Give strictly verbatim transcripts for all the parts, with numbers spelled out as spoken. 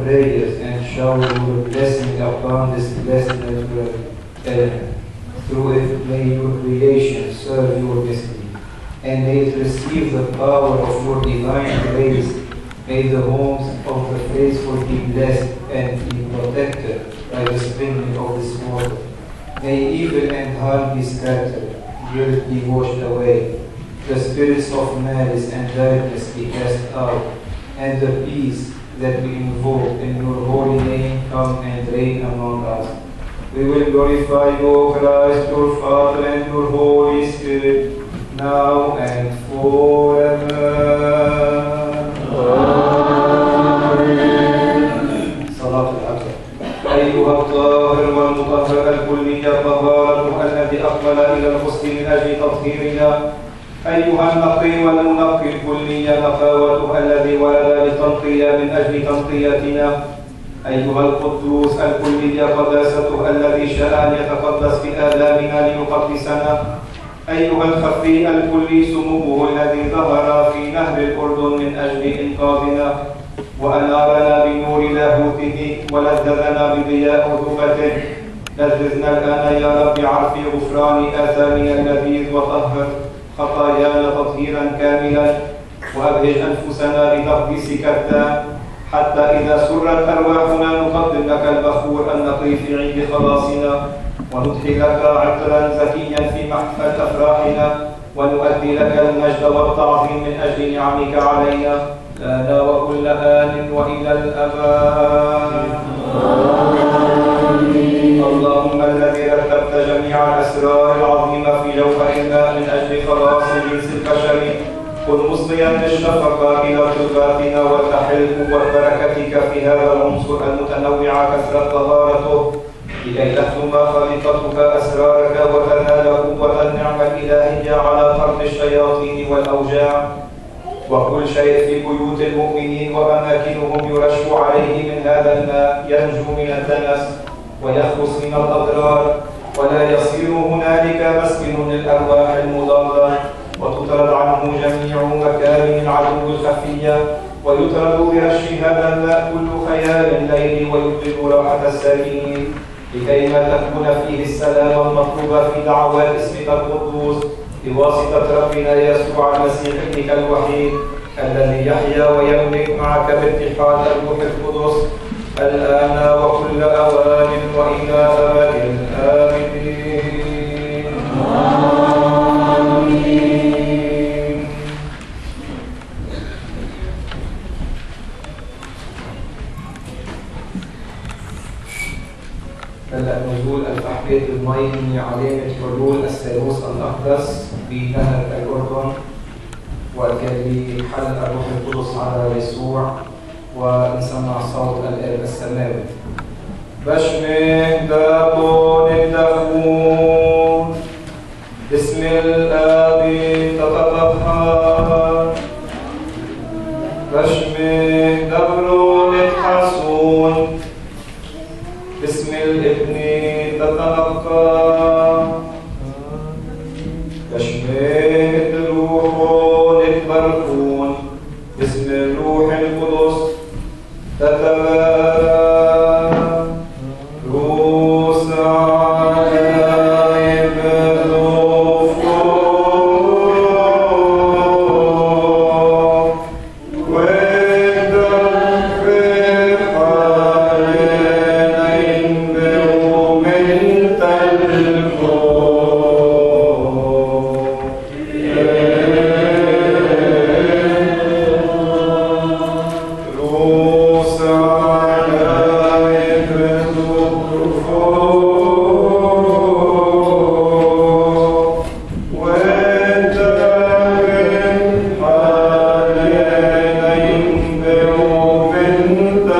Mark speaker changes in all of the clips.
Speaker 1: prayers and shower your blessing upon this blessed natural element. Through it may your creation serve your destiny, and may it receive the power of your divine grace. May the homes of the faithful be blessed and be protected by the sprinkling of this water. May evil and harm be scattered, guilt be washed away, the spirits of malice and darkness be cast out, and the peace that we invoke in your holy name come and reign among us. We will glorify you, O Christ, your Father, and your Holy Spirit, now and forever. Amen. صلاة الأكبر. أيها الطاهر والمطهر الكلية طهارته الذي أقبل إلى الغسل من أجل تطهيرنا. أيها النقي والمنقي الكلية نقاوته الذي ولد لتنقية من أجل تنقيتنا. أيها القدوس الكلية قداسته الذي شاء أن يتقدس في آلامنا ليقدسنا. أيها الخفي الكلي سموه الذي ظهر في نهر الأردن من أجل إنقاذنا وأنارنا بنور لاهوته ولذذنا بضياء أذوبته. لذذنا الآن يا رب عرفي غفران آثامنا اللذيذ وطهر خطايانا تطهيرا كاملا وأبهج أنفسنا بتقديسك التام حتى إذا سرت أرواحنا نقدم لك البخور النقي في عيد خلاصنا وندخل لك عطرا زكيا في محفل أفراحنا ونؤدي لك المجد والتعظيم من أجل نعمك علينا لنا وكل آن وإلى الأبد. اللهم الذي رتبت جميع الأسرار العظيمة في جوهرنا من أجل خلاص جنس البشر كن مصغيا للشفقة إلى طلباتنا وتحل قوة بركتك في هذا العنصر المتنوع كثرة طهارته لكي تختم خليقتك أسرارك وتنال قوة النعمة الإلهية على طرد الشياطين والأوجاع. وكل شيء في بيوت المؤمنين وأماكنهم يرش عليه من هذا الماء ينجو من الدنس ويخلص من الأضرار ولا يصير هنالك مسكن للأرواح المضادة وتطرد عنه جميع مكارم العدو الخفية ويطرد برش هذا الماء كل خيال ليلي ويبطل راحة الساكنين لكيما تكون فيه السلام المطلوب في دعوات اسمك القدوس بواسطة ربنا يسوع المسيح ابنك الوحيد الذي يحيا ويملك معك باتحاد الروح القدس الآن وكل أوان وإلى أبد الآبدين. آمين. هلأ نزول الفحبات المي من علامة حلول الثالوث الأقدس بنهر الأردن وكان بحل الروح القدس على يسوع ونسمع صوت الآب السماوي. بشمه دابون الدفون باسم الآب تتطهر بشمه دبرون الحسون باسم الابن تتنقى بشمه الروح البركون باسم الروح القدس تتبارك روس عجائب الظفور وتفرح علينا بمن تلقون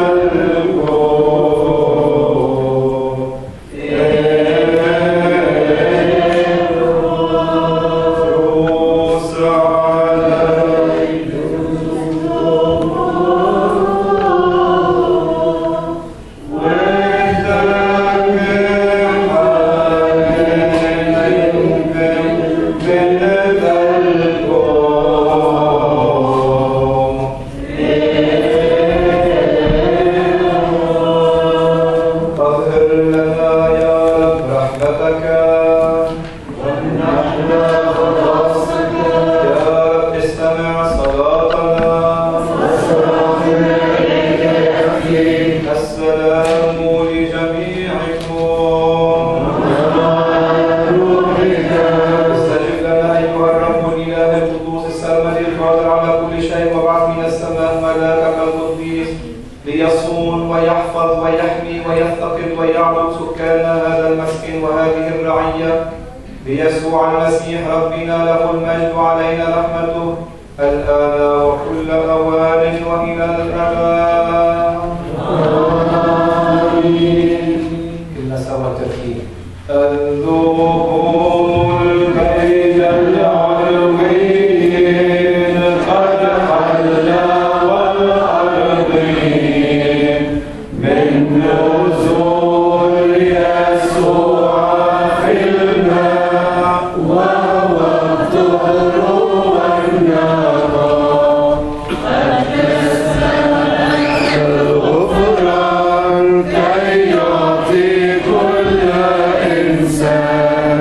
Speaker 1: Yeah. محبتك ونحن خلاصك يا رب استمع صلاتنا السلام لجميعكم استجب لنا أيها الرب الإله القدوس السلام القادر على كل شيء وابعث من السماء ملاكك القديس ليصون ويحفظ ويحمي ويفتقد ويعبد سكان هذا المسكن وهذه الرعية بيسوع المسيح ربنا له المجد وعلينا رحمته الآن وكل أوان وإلى الأبد آمين. كلنا سوا تركيب الذهول كي العلوين قد حل والأرضين من نزول يسوع في الماء وهو الطهر والنقاء الغفران كي يعطي كل إنسان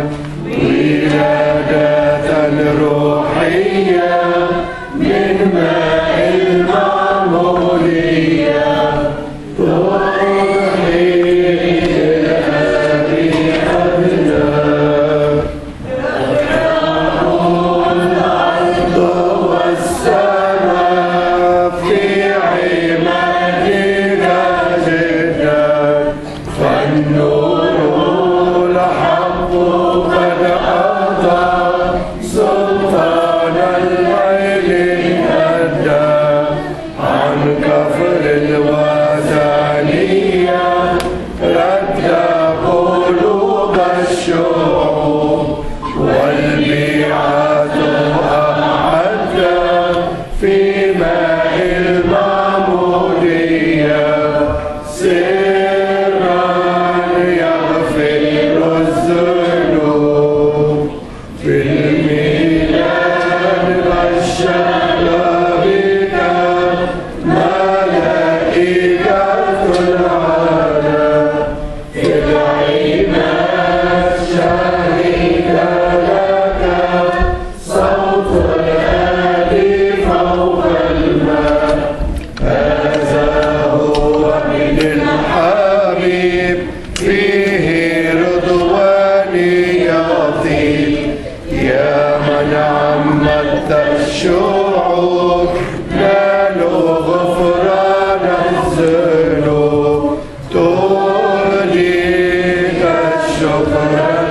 Speaker 1: ولادة روحية من ماء المعمودية تحيي الأب أبناء الأرض والسماء في عمادها جدا فالنور الحق قد أضاء سلطان الليل أدى عن كفر الوثنية رد قلوب الشعوب والبيعة أعد في ماء المعمودية سرا يغفر الذنوب في الميلاد والشهر بك ملائكة العالم في العماد شهد لك صوت الآلي فوق الماء هذا هو من الحبيب فيه رضوان يطيب يا من عمت الشعوب نالوا غفران الذنوب توليك الشكر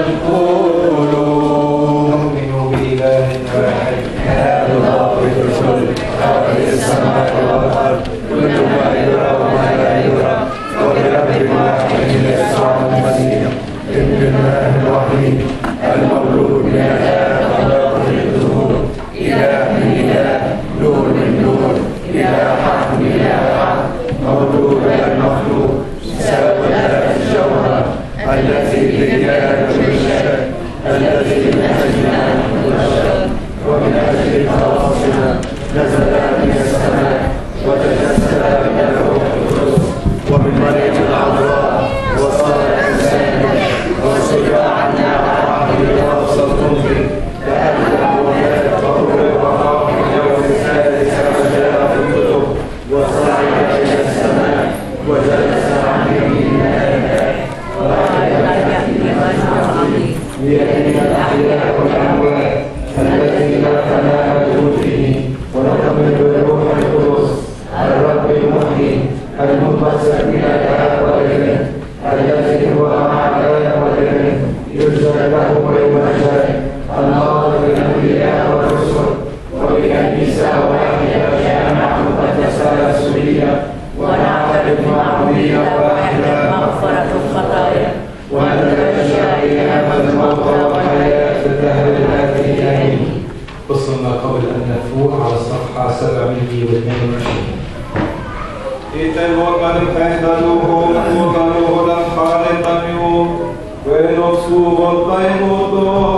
Speaker 1: القلوب نؤمن بإله واحد آب ضابط الكل خالق السماء والأرض كل ما يرى وما لا يرى وبرب واحد يسوع المسيح ابن الله الوحيد المولود من الآب قبل كل الظهور إله من إله نور من نور إله حق من إله حق مولود المخلوق ساوى الجوهر الذي بيان بالشك الذي من أجلنا والشر ومن أجل خلاصنا نزل من السماء وتجسد من الروح القدس ومن مريم العذراء وصار إنسانا وسجى عنا عهده وأوصل به تألم ومات وقبر وقام في اليوم الثالث كما جاء في الكتب وصعد إلى السماء وجلس عن يمين الملائكة وأعلن في مجد عظيم ليمين الأحياء والأموات الذي لا فناء بوجهه ونؤمن بالروح القدس الرب المحيي المنبثق من الآب والابن الذي هو مع الآب والابن يرجى له ويمجد الناظر بالأنبياء والرسل وبكنيسة واحدة جامعة مقدسة رسولية ونعترف معمودية واحدة مغفرة الخطايا ونتبشر إلهام الموتى وحياة الدهر الآتي آمين. وصلنا قبل أن نفوق على الصفحة سبعمائة واثنين وعشرين. إذا وقد فهدلوه وقالوا لم خالق اليوم ونفسه والطيب